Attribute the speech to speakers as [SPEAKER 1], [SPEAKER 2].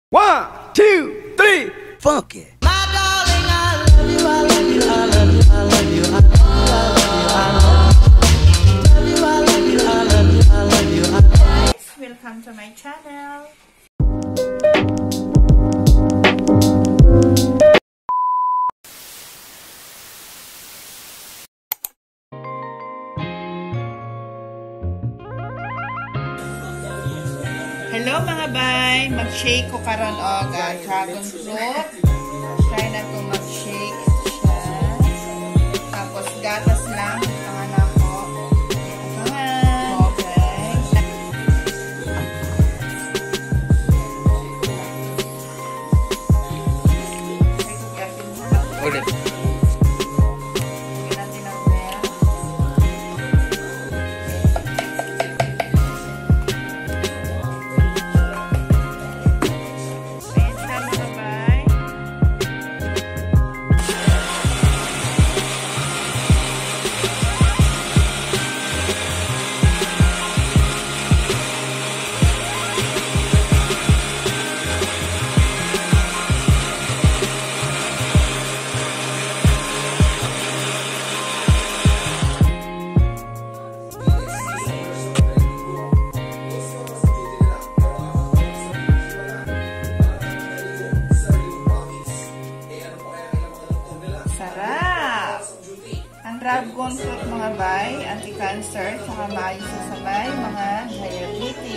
[SPEAKER 1] 1, 2, 3, funk it.
[SPEAKER 2] My darling, I love you, I love you, I love you, I love you, I love you, I love you, I love you, I love you, I love you, I love you.
[SPEAKER 3] Guys, welcome to my channel. Hello mga bay, mag-shake ko karon og dragon fruit. Try na ko mag-shake siya. Tapos gatas lang ang ako. Okay.
[SPEAKER 1] Ulit.
[SPEAKER 3] Sarap! Ang dragon fruit mga bay, anti-cancer, saka maayos sa sabay, mga diabetes.